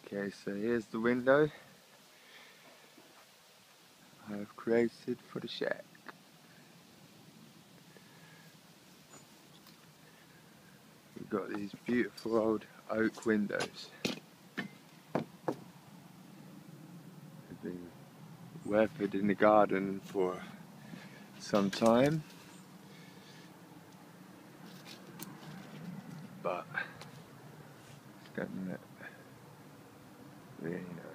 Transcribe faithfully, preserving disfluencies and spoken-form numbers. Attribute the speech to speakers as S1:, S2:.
S1: Okay, so here's the window I've created for the shack. We've got these beautiful old oak windows. They've been weathered in the garden for some time, but it's getting really nice.